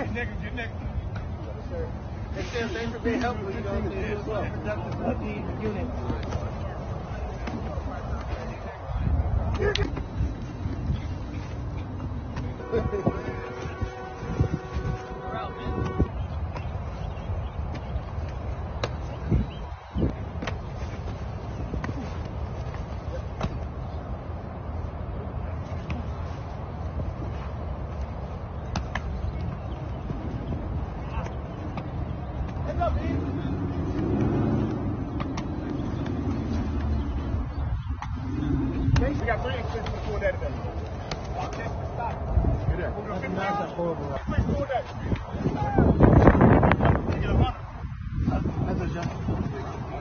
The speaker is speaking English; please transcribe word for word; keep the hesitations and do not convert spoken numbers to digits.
Get nigga, get nigga. Hey, Sam, thanks for being helpful. You know, you as well. Productive of the unit. We got three extensions before that today. Stop. Get there. We're going to finish that horrible. Before that. Get a runner. That's a jump.